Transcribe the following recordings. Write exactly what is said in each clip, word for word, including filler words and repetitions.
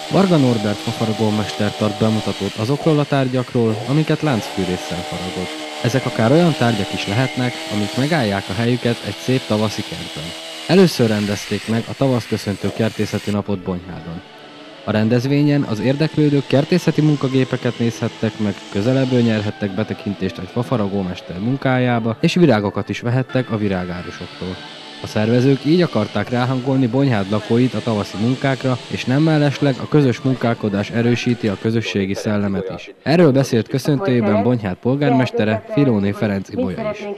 Varga Norbert fafaragómester tart bemutatót azokról a tárgyakról, amiket láncfűrésszel faragott. Ezek akár olyan tárgyak is lehetnek, amik megállják a helyüket egy szép tavaszi kertben. Először rendezték meg a tavasz köszöntő kertészeti napot Bonyhádon. A rendezvényen az érdeklődők kertészeti munkagépeket nézhettek meg, közelebbről nyerhettek betekintést egy fafaragómester munkájába, és virágokat is vehettek a virágárusoktól. A szervezők így akarták ráhangolni Bonyhád lakóit a tavaszi munkákra, és nem mellesleg a közös munkálkodás erősíti a közösségi szellemet is. Erről beszélt köszöntőjében Bonyhád polgármestere, Filóné Ferenc Ibolya is.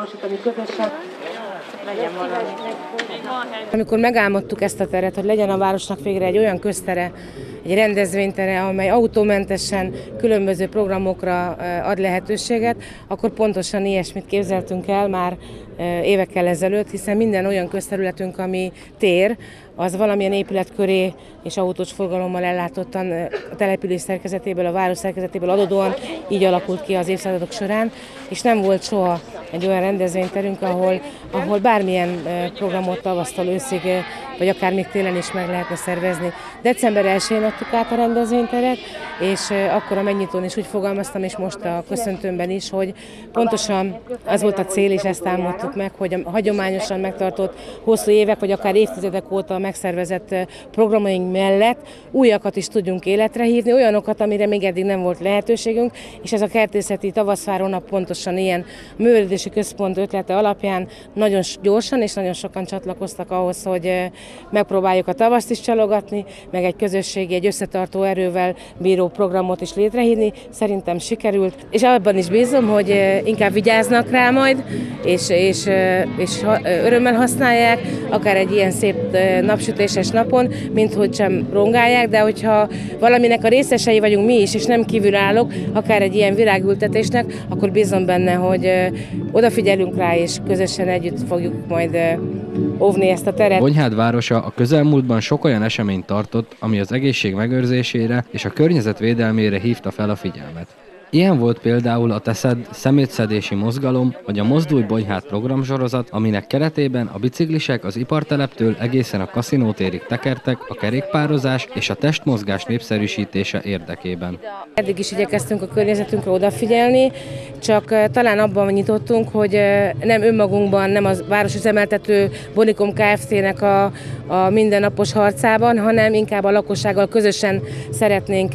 Amikor megálmodtuk ezt a teret, hogy legyen a városnak végre egy olyan köztere, egy rendezvénytere, amely autómentesen különböző programokra ad lehetőséget, akkor pontosan ilyesmit képzeltünk el már évekkel ezelőtt, hiszen minden olyan közterületünk, ami tér, az valamilyen épület köré és autós forgalommal ellátottan a település szerkezetéből, a város szerkezetéből adódóan így alakult ki az évszázadok során, és nem volt soha egy olyan rendezvényterünk, ahol, ahol bármilyen programot tavasztól őszig, vagy akár még télen is meg lehetne szervezni. december elsején adtuk át a rendezvényteret, és akkor a megnyitón is úgy fogalmaztam, és most a köszöntőmben is, hogy pontosan az volt a cél, és ezt álmodtuk meg, hogy a hagyományosan megtartott hosszú évek, vagy akár évtizedek óta megszervezett programjaink mellett újakat is tudjunk életre hívni, olyanokat, amire még eddig nem volt lehetőségünk, és ez a kertészeti tavaszváró nap pontosan ilyen. A művelődési központ ötlete alapján nagyon gyorsan és nagyon sokan csatlakoztak ahhoz, hogy megpróbáljuk a tavaszt is csalogatni, meg egy közösségi, egy összetartó erővel bíró programot is létrehívni. Szerintem sikerült, és abban is bízom, hogy inkább vigyáznak rá majd, és, és, és örömmel használják, akár egy ilyen szép napsütéses napon, mint hogy sem rongálják, de hogyha valaminek a részesei vagyunk mi is, és nem kívülállók, akár egy ilyen virágültetésnek, akkor bízom benne, hogy odafigyelünk rá, és közösen együtt fogjuk majd óvni ezt a teret. Bonyhád városa a közelmúltban sok olyan eseményt tartott, ami az egészség megőrzésére és a környezet védelmére hívta fel a figyelmet. Ilyen volt például a Teszed szemétszedési mozgalom, vagy a Mozdulj Bonyhád programsorozat, aminek keretében a biciklisek az iparteleptől egészen a kaszinótérig tekertek a kerékpározás és a testmozgás népszerűsítése érdekében. Eddig is igyekeztünk a környezetünkre odafigyelni, csak talán abban nyitottunk, hogy nem önmagunkban, nem a városüzemeltető Bonikom Kft-nek a, a mindennapos harcában, hanem inkább a lakossággal közösen szeretnénk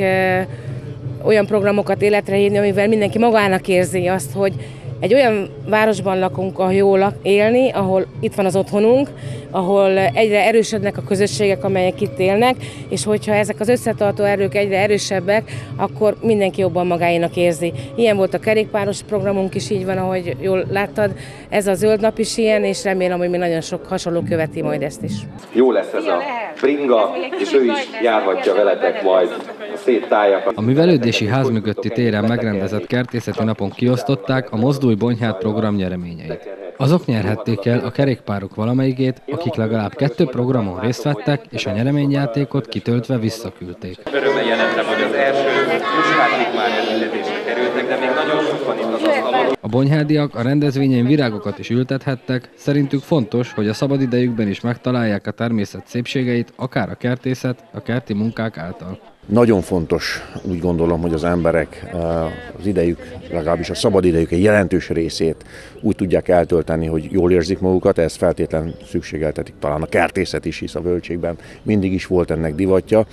olyan programokat életre hívni, amivel mindenki magának érzi azt, hogy egy olyan városban lakunk, ahol jól élni, ahol itt van az otthonunk, ahol egyre erősödnek a közösségek, amelyek itt élnek, és hogyha ezek az összetartó erők egyre erősebbek, akkor mindenki jobban magáénak érzi. Ilyen volt a kerékpáros programunk is, így van, ahogy jól láttad, ez a zöld nap is ilyen, és remélem, hogy még nagyon sok hasonló követi majd ezt is. Jó lesz ez a bringa, és ő is járhatja veletek majd a szép tájakat. A művelődési ház mögötti téren megrendezett kertészeti napon kiosztották a Mozdulj Bonyhád program nyereményeit. Azok nyerhették el a kerékpárok valamelyikét, akik legalább kettő programon részt vettek, és a nyereményjátékot kitöltve visszaküldték. Örömmel jelentem, hogy az első listákig már elhirdetésre kerültek, de még nagyon sok van itt az asztalon. A bonyhádiak a rendezvényen virágokat is ültethettek, szerintük fontos, hogy a szabadidejükben is megtalálják a természet szépségeit, akár a kertészet, a kerti munkák által. Nagyon fontos, úgy gondolom, hogy az emberek az idejük, legalábbis a szabadidejük egy jelentős részét úgy tudják eltölteni, hogy jól érzik magukat, ez feltétlen szükségeltetik talán a kertészet is, hisz a Völgységben mindig is volt ennek divatja.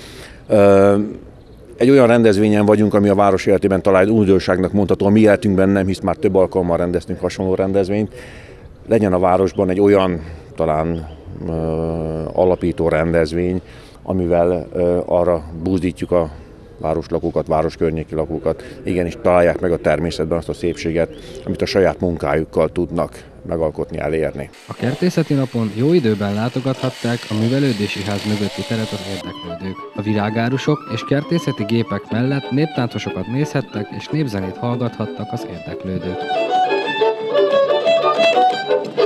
Egy olyan rendezvényen vagyunk, ami a város életében talán újdonságnak mondható, a mi életünkben nem, hisz már több alkalommal rendeztünk hasonló rendezvényt. Legyen a városban egy olyan talán alapító rendezvény, amivel arra buzdítjuk a városlakókat, városkörnyéki lakókat, igenis találják meg a természetben azt a szépséget, amit a saját munkájukkal tudnak megalkotni, elérni. A kertészeti napon jó időben látogathatták a művelődési ház mögötti teret az érdeklődők. A virágárusok és kertészeti gépek mellett néptáncosokat nézhettek és népzenét hallgathattak az érdeklődők.